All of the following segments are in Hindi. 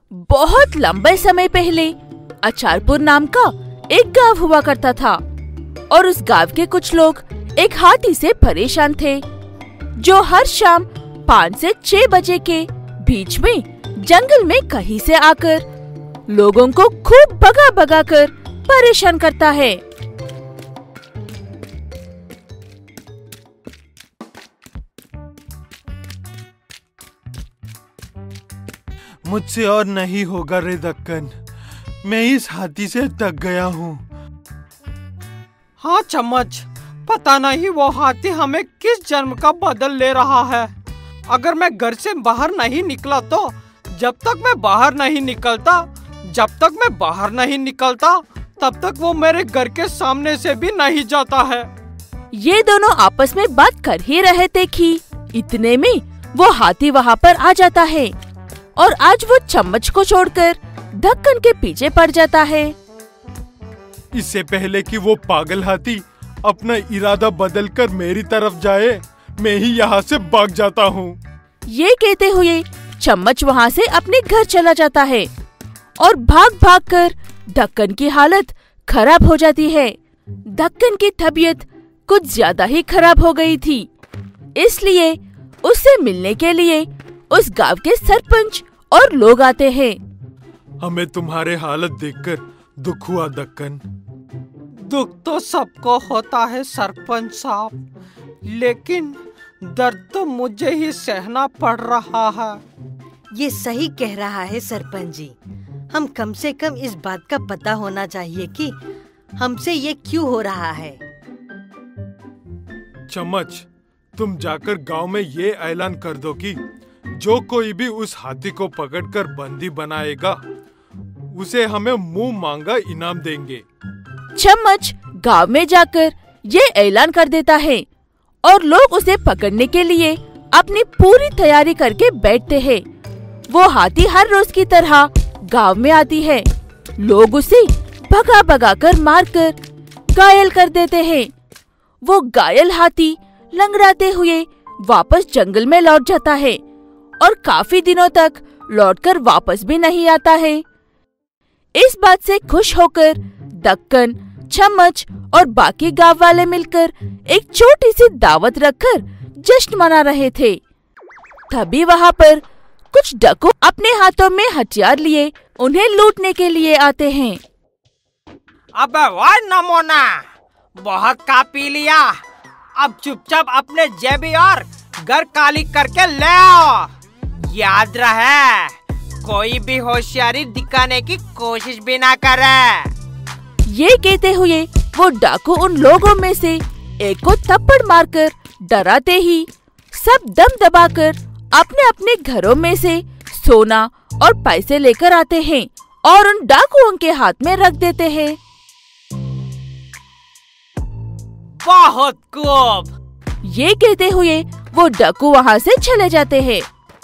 बहुत लंबे समय पहले अचारपुर नाम का एक गांव हुआ करता था और उस गांव के कुछ लोग एक हाथी से परेशान थे, जो हर शाम 5 से 6 बजे के बीच में जंगल में कहीं से आकर लोगों को खूब भगा भगा कर परेशान करता है। मुझसे और नहीं होगा रे दक्कन, मैं इस हाथी से थक गया हूँ। हाँ चम्मच, पता नहीं वो हाथी हमें किस जन्म का बदल ले रहा है। अगर मैं घर से बाहर नहीं निकला तो जब तक मैं बाहर नहीं निकलता तब तक वो मेरे घर के सामने से भी नहीं जाता है। ये दोनों आपस में बात कर ही रहे थे कि इतने में वो हाथी वहाँ पर आ जाता है और आज वो चम्मच को छोड़कर दक्कन के पीछे पड़ जाता है। इससे पहले कि वो पागल हाथी अपना इरादा बदलकर मेरी तरफ जाए, मैं ही यहाँ से भाग जाता हूँ। ये कहते हुए चम्मच वहाँ से अपने घर चला जाता है और भाग भाग कर दक्कन की हालत खराब हो जाती है। दक्कन की तबीयत कुछ ज्यादा ही खराब हो गई थी, इसलिए उससे मिलने के लिए उस गांव के सरपंच और लोग आते हैं। हमें तुम्हारे हालत देखकर दुख हुआ दक्कन। दुख तो सबको होता है सरपंच साहब, लेकिन दर्द तो मुझे ही सहना पड़ रहा है। ये सही कह रहा है सरपंच जी, हम कम से कम इस बात का पता होना चाहिए कि हमसे ये क्यों हो रहा है। चम्मच, तुम जाकर गांव में ये ऐलान कर दो कि जो कोई भी उस हाथी को पकड़कर बंदी बनाएगा उसे हमें मुंह मांगा इनाम देंगे। चम्मच गांव में जाकर ये ऐलान कर देता है और लोग उसे पकड़ने के लिए अपनी पूरी तैयारी करके बैठते हैं। वो हाथी हर रोज की तरह गांव में आती है। लोग उसे भगा भगा कर मारकर घायल कर देते हैं। वो घायल हाथी लंगड़ाते हुए वापस जंगल में लौट जाता है और काफी दिनों तक लौटकर वापस भी नहीं आता है। इस बात से खुश होकर दक्कन, चम्मच और बाकी गांव वाले मिलकर एक छोटी सी दावत रखकर जश्न मना रहे थे। तभी वहाँ पर कुछ डाकू अपने हाथों में हथियार लिए उन्हें लूटने के लिए आते हैं। अबे वाह नमोना, बहुत खा पी लिया, अब चुपचाप अपने जेबी और घर खाली करके ले आओ। याद रहे, कोई भी होशियारी दिखाने की कोशिश भी ना करे। ये कहते हुए वो डाकू उन लोगों में से एक को थप्पड़ मारकर डराते ही सब दम दबाकर अपने अपने घरों में से सोना और पैसे लेकर आते हैं और उन डाकुओं के हाथ में रख देते हैं। बहुत खूब। ये कहते हुए वो डाकू वहाँ से चले जाते हैं।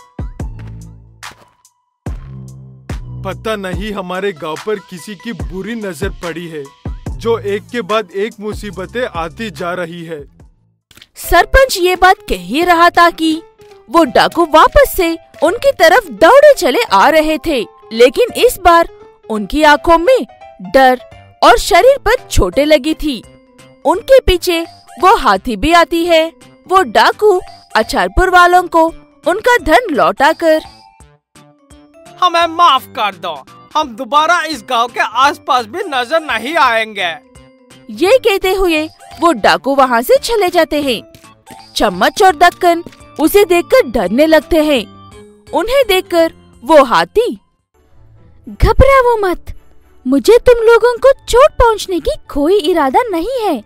पता नहीं हमारे गांव पर किसी की बुरी नजर पड़ी है, जो एक के बाद एक मुसीबतें आती जा रही है। सरपंच ये बात कह ही रहा था कि वो डाकू वापस से उनकी तरफ दौड़े चले आ रहे थे, लेकिन इस बार उनकी आंखों में डर और शरीर पर चोटें लगी थी। उनके पीछे वो हाथी भी आती है। वो डाकू अचारपुर वालों को उनका धन लौटाकर हमें माफ कर दो, हम दोबारा इस गांव के आसपास भी नजर नहीं आएंगे। ये कहते हुए वो डाकू वहाँ से चले जाते हैं। चम्मच और दक्कन उसे देखकर डरने लगते हैं। उन्हें देखकर वो हाथी, घबराओ मत, मुझे तुम लोगों को चोट पहुँचने की कोई इरादा नहीं है।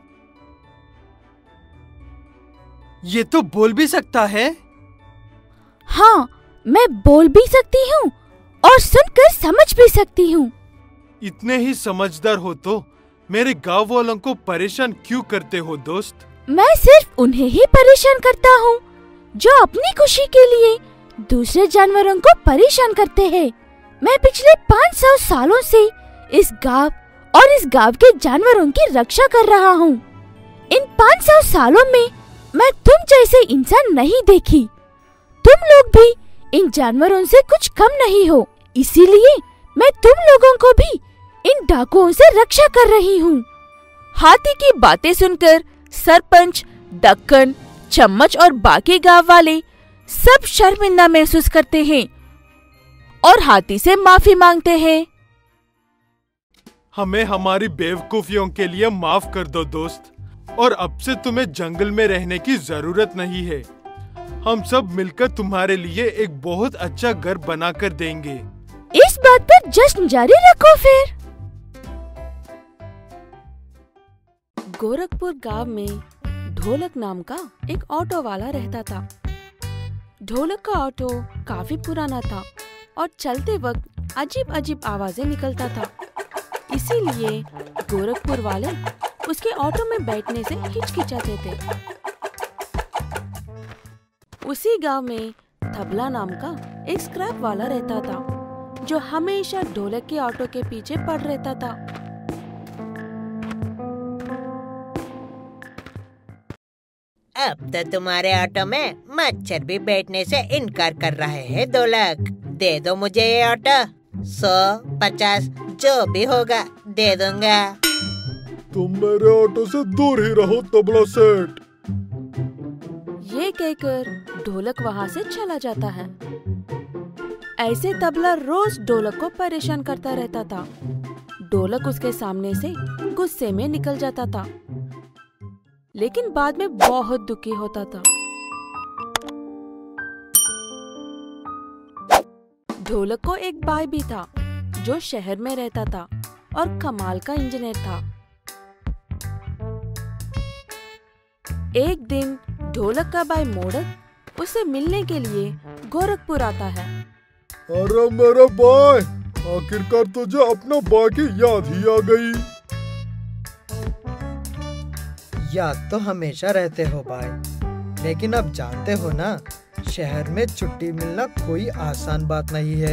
ये तो बोल भी सकता है। हाँ, मैं बोल भी सकती हूँ और सुनकर समझ भी सकती हूँ। इतने ही समझदार हो तो मेरे गांव वालों को परेशान क्यों करते हो दोस्त? मैं सिर्फ उन्हें ही परेशान करता हूँ जो अपनी खुशी के लिए दूसरे जानवरों को परेशान करते हैं। मैं पिछले 500 सालों से इस गांव और इस गांव के जानवरों की रक्षा कर रहा हूँ। इन 500 सालों में मैं तुम जैसे इंसान नहीं देखी। तुम लोग भी इन जानवरों से कुछ कम नहीं हो, इसीलिए मैं तुम लोगों को भी इन डाकुओं से रक्षा कर रही हूँ। हाथी की बातें सुनकर सरपंच, डक्कन, चम्मच और बाकी गांव वाले सब शर्मिंदा महसूस करते हैं और हाथी से माफी मांगते हैं। हमें हमारी बेवकूफियों के लिए माफ कर दो दोस्त, और अब से तुम्हें जंगल में रहने की जरूरत नहीं है। हम सब मिलकर तुम्हारे लिए एक बहुत अच्छा घर बना कर देंगे। इस बात पर जश्न जारी रखो फिर। गोरखपुर गांव में ढोलक नाम का एक ऑटो वाला रहता था। ढोलक का ऑटो काफी पुराना था और चलते वक्त अजीब अजीब आवाजें निकलता था। इसीलिए गोरखपुर वाले उसके ऑटो में बैठने से हिचकिचाते थे। उसी गांव में तबला नाम का एक स्क्रैप वाला रहता था, जो हमेशा ढोलक के ऑटो के पीछे पड़ रहता था। अब तो तुम्हारे ऑटो में मच्छर भी बैठने से इनकार कर रहे हैं ढोलक। दे दो मुझे ये ऑटो, 100, 50 जो भी होगा दे दूंगा। तुम मेरे ऑटो से दूर ही रहो तबला सेठ। ये कहकर ढोलक वहाँ से चला जाता है। ऐसे तबला रोज ढोलक को परेशान करता रहता था। ढोलक उसके सामने से गुस्से में निकल जाता था, लेकिन बाद में बहुत दुखी होता था। ढोलक को एक भाई भी था जो शहर में रहता था और कमाल का इंजीनियर था। एक दिन ढोलक का भाई मोड़क उसे मिलने के लिए गोरखपुर आता है। अरे मेरा भाई, आखिरकार तुझे अपना भाई की याद ही आ गई। याद तो हमेशा रहते हो भाई, लेकिन अब जानते हो ना, शहर में छुट्टी मिलना कोई आसान बात नहीं है।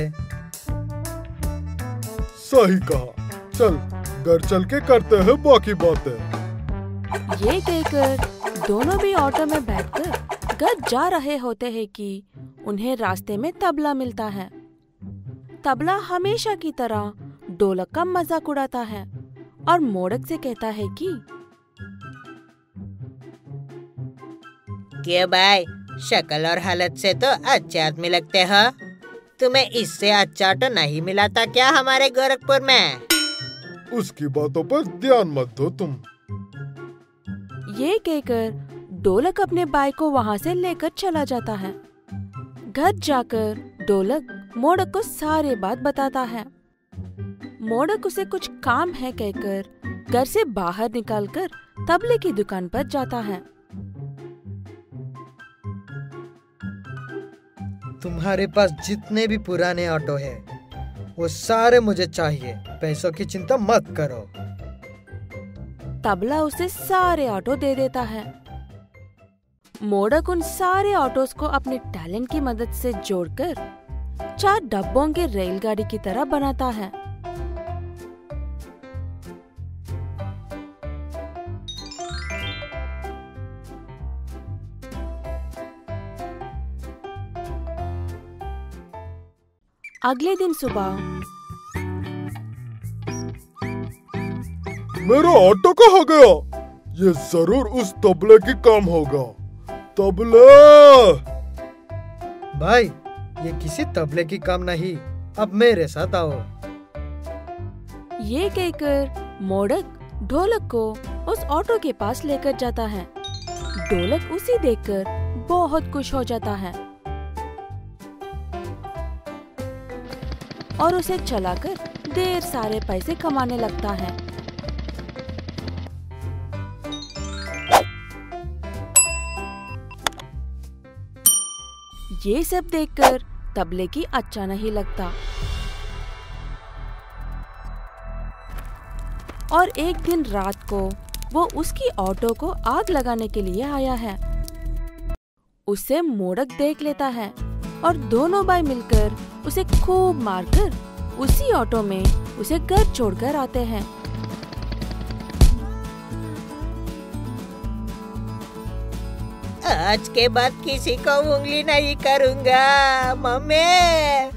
सही कहा, चल घर चल के करते हैं बाकी बातें। ये कहकर दोनों भी ऑटो में बैठकर घर जा रहे होते हैं कि उन्हें रास्ते में तबला मिलता है। तबला हमेशा की तरह ढोलक का मजाक उड़ाता है और मोड़क से कहता है कि क्या भाई, शक्ल और हालत से तो अच्छे आदमी लगते हो। तुम्हें इससे अच्छा ऑटो नहीं मिला था क्या हमारे गोरखपुर में? उसकी बातों पर ध्यान मत दो तुम। ये कहकर ढोलक अपने भाई को वहाँ से लेकर चला जाता है। घर जाकर ढोलक मोड़क को सारे बात बताता है। मोड़क उसे कुछ काम है कहकर घर से बाहर निकालकर तबले की दुकान पर जाता है। तुम्हारे पास जितने भी पुराने ऑटो है वो सारे मुझे चाहिए, पैसों की चिंता मत करो। तबला उसे सारे ऑटो दे देता है। मोड़क उन सारे ऑटोस को अपने टैलेंट की मदद से जोड़कर 4 डब्बों के रेलगाड़ी की तरह बनाता है। अगले दिन सुबह मेरा ऑटो कहाँ गया? ये जरूर उस तबले की काम होगा। तबला! भाई, ये किसी तबले की काम नहीं, अब मेरे साथ आओ। ये कहकर मोड़क ढोलक को उस ऑटो के पास लेकर जाता है। ढोलक उसे देखकर बहुत खुश हो जाता है और उसे चलाकर ढेर सारे पैसे कमाने लगता है। ये सब देखकर तबले की अच्छा नहीं लगता और एक दिन रात को वो उसकी ऑटो को आग लगाने के लिए आया है। उसे मोड़क देख लेता है और दोनों भाई मिलकर उसे खूब मारकर उसी ऑटो में उसे घर छोड़कर आते हैं। आज के बाद किसी को उंगली नहीं करूंगा। मम्मी,